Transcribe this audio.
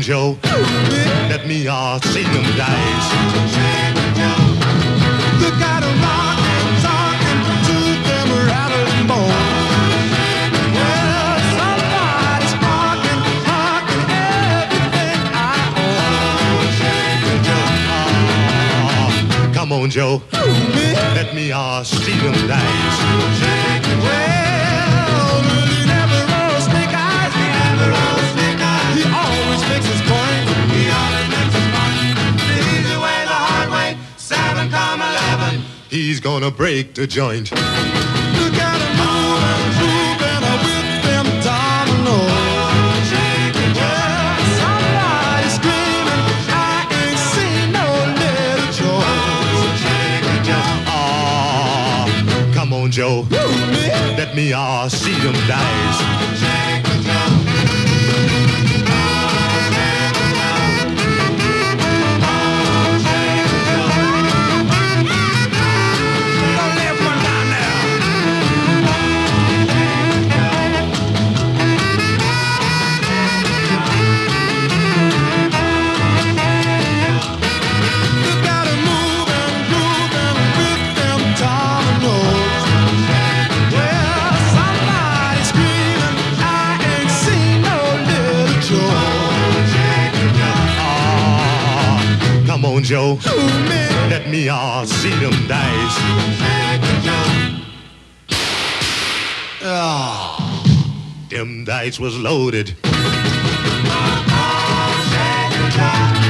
Joe. Let me see them dice. Look at them rockin', talking to them rattling bones. Well, somebody's rockin', everything I own. Come on, Joe. Let me see them dice. Well, he never rolls snake eyes. He never rolls snake eyes. He always makes his point. He always makes his point. The easy way, the hard way. 7, 11. He's gonna break the joint. Look at him moving with them dominoes. Well, somebody's screaming, I ain't seen no little Joe. Come on, Joe. Let me see them dice. Come on, Joe. Let me see them dice. Them dice was loaded.